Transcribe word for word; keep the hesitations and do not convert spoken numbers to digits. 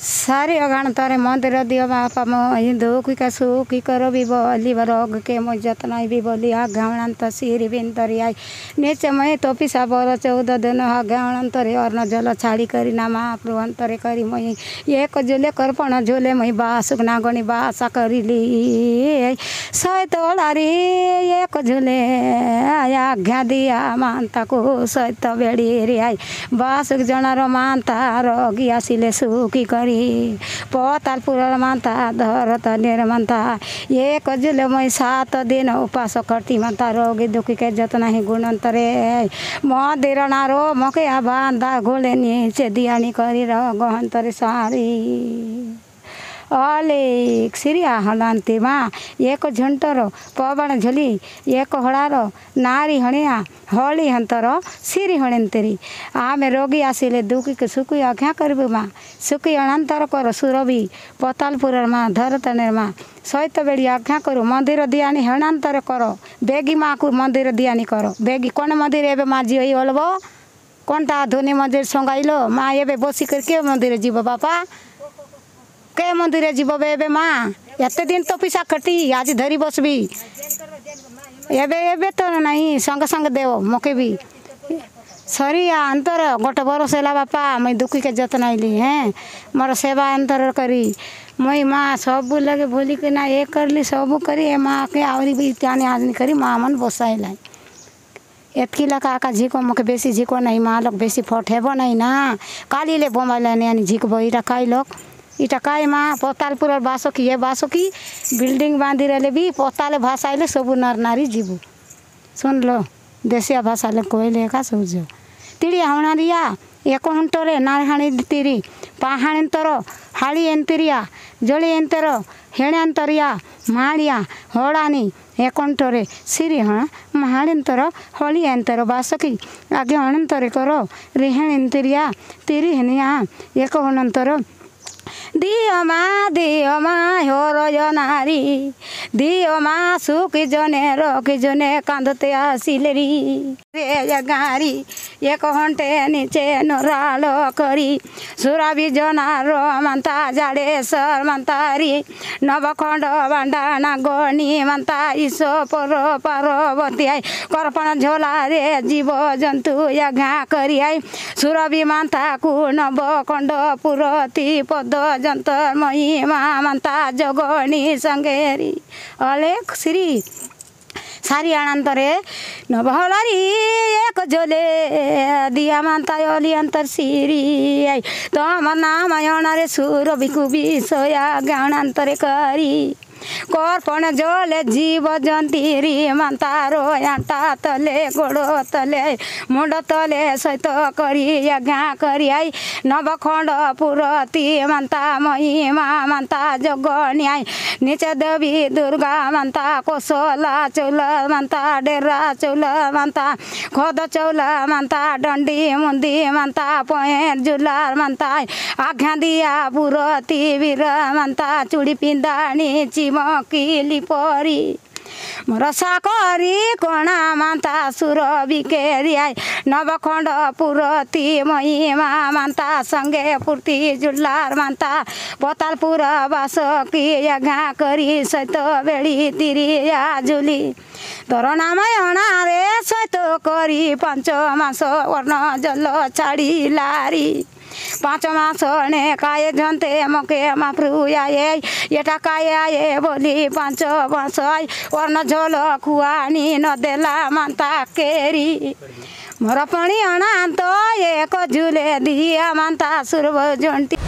सारी अगाण तारे मंदिर दियो बापा मो हिंदू की कसु की करो भी बोली रोग के मो जतना भी बोली हा गावणंत सिरी बिंतरी आई नीचे मई तो पिसा बोल चौदह दिन हा गावणंतरे और न जल छाड़ी करी ना महाप्रभु अंतरे करी मई एक झूले करपण झूले मई बासुक नागणी बासा करिली सहित ओलारी एक झूले आज्ञा दिया मानता को सहित बेड़ी रे आई बासुक जनार मानता रोगी आसिले सुखी करी पतालपुर मानता धरत निर्मानता एक झूले मई सात दिन उपास करती मानता रोगी दुखी के जतना ही गुणंतरे मंदिर नारो मके बांधा घोले नीचे दियानी करी गहंतरे सारी अलेक सिरिया हलांती माँ एक झुंटर पवन झुली एक हड़ार नारी हणिया हली हंतर सिरी हणेंतरी आमे रोगी आसिले दुखी के सुखी आज्ञा करबू माँ सुखी अनंतर कर सुरभि पतालपुर माँ धरतनेर माँ सहित बेड़ी आज्ञा करू मंदिर दियानी हणांतर करो बेगी माँ को मंदिर दियानी करो बेगी कौन मंदिर एवं माँ जी ओलबो कौनटा धोनी मंदिर संगाइलो माँ एवं बसी करके मंदिर जीव बापा के मंदिर जीव बे माँ एते दिन तो पिसा कटी आज धरी बसबी एबे एबे तो नहीं संग संग देव मके भी सरी अंतर गोटे बरस है बापा मैं दुखी के जतन आईली हैं मोर सेवा अंतर करी मई माँ सब लगे बोली के ना ये करली सब करी ए माँ के आवरी भी त्याने आदमी करी माँ मन बसाइला एतकी लगा का झीको मके बेसी झीको नहीं माँ लोग बेसी फट हेब नहीं ना काली ले बोमाइला नहीं झीक बही रखाई लोग इटा काय माँ पतालपुर बासकी ये बासकी बिल्डिंग बांधी रहे भी पताले भाषा सब नर नारी जीवु सुन लो देशिया भाषा ले कोयले का सूझो तिड़ी हणारिया एक हुंटरे नारहाणी तीरी पाहाणेंतर हाड़ी एंतरिया जड़ी एंतर हेणेंतरिया माड़िया हड़ानी एकंटरे सिरी हण महाणेंतर हली एंतर बासकी आगे अणंतरे करो रेहेणेंतरिया तीरी हेनिया एक हणंतर दियो मा दियो मा होरय नारी दियो मा सुखी जने रखी जने कांदते आसिलेरी रे गारी एक हंटे नीचे नराल करी सुराबी जनार मानता जाड़े सर मानतारी नवखंड बांडा नागणी मानता ईशो पर पार्वती आई करपण झोला रे जीव जंतु यज्ञा करी आई सुरभि मानता को नवखंड पुरती पद जंतर महिमा मानता जगणी संगेरी अलेख श्री सारी अनंतरे नवहलारी एक झोले दिया मानता अली अंतर सिरी आई तम नाम अणारे सुर बिकु विषया ज्ञानांतरे करी करपण झोले जीव जंतीरी मानता रोयाटा तले गोड़ो तले मुंड तले सहित करी यज्ञा करी आई नवखंड पुरती मानता महिमा मानता जगणी आई नीचे देवी दुर्गा मानता कोसला चौल मानता डेरा चौल मानता खोद चौल मानता डंडी मुंदी मानता पॉइंट जुलार मानता आज्ञा दिया पुरती वीर मानता चूड़ी पिंदाणी चिमकीली परी रसा करी कोणा मानता सुरभि केरी आई नवखंड पुरती महिमा मानता संगे पूर्ति जुलार मानता पतालपुर बासकी यज्ञा करी सहित बेड़ी तिरिया झुली तोर नाम अणारे सहित करी पांच मास वर्ण जल छाड़ी लारी पाँच मास ने काय झंते मके महाप्रभु आए एटा काय आए बोली पाँच मास आई वर्ण झोल खुआनी न देला मानता केरी मोर पणी अणा तो एक झूले दिया मानता सुरभ जंटी